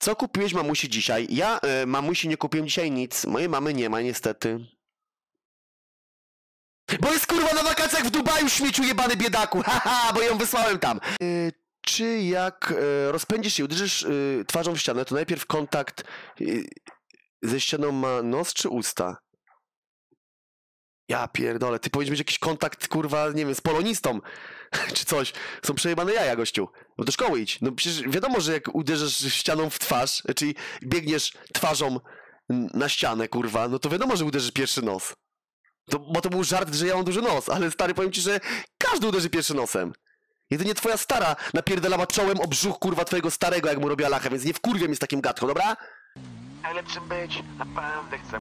Co kupiłeś mamusi dzisiaj? Ja mamusi nie kupiłem dzisiaj nic. Mojej mamy nie ma niestety. Bo jest kurwa na wakacjach w Dubaju, śmieciu jebany biedaku. Haha, bo ją wysłałem tam. Czy jak rozpędzisz się i uderzysz twarzą w ścianę, to najpierw kontakt ze ścianą ma nos czy usta? Ja pierdolę, ty powinieneś mieć jakiś kontakt, kurwa, nie wiem, z polonistą, czy coś. Są przejebane jaja, gościu. No do szkoły idź. No przecież wiadomo, że jak uderzysz ścianą w twarz, czyli biegniesz twarzą na ścianę, kurwa, no to wiadomo, że uderzysz pierwszy nos. Bo to był żart, że ja mam duży nos, ale stary, powiem ci, że każdy uderzy pierwszy nosem. Jedynie twoja stara napierdalała czołem o brzuch, kurwa, twojego starego, jak mu robiła lachę, więc nie wkurwię mnie z takim gadką, dobra? Najlepszym być, naprawdę chcę.